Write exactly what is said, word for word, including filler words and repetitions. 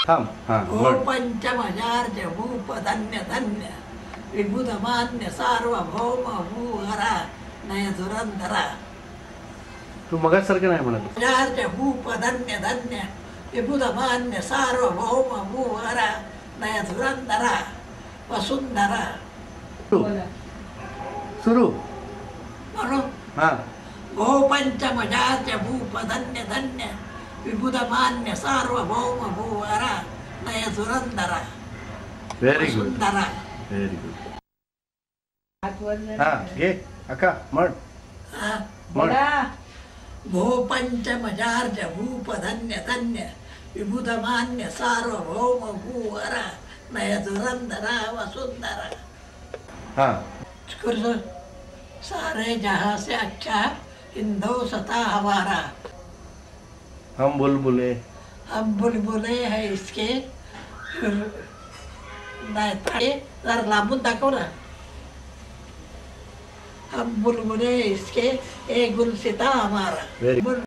थांब. हा ओ पंचमजार्य भूप धन्य धन्य विबुध मान्य सार्वभौम भूहरा नय धुरंधरा. तू मगासारखं नाही म्हणत. जार्य भूप धन्य धन्य विबुध मान्य सार्वभौम भूहरा नय धुरंधरा वसुंधरा. सुरू म्हणून हा. गो पंचमजार्य भूप धन्य धन्य विबुध मान्य सार्वभौम भूहरा नय धुरंधरा व्हेरी गुड. वसुंधरा. Very good. हा घे अक्का म्हण. म्हण. भो पंचमजार्य भूप धन्य धन्य विबुध मान्य सार्वभौम भूहरा नय धुरंधरा वसुंधरा. हा. सारे जहां से अच्छा हिंदोसता हमारा. हम बुलबुले हम बुलबुले है इसके नाही जरा लांबून दाखव ना. हम बुलबुले इसके ए गुलसिता हमारा. व्हेरी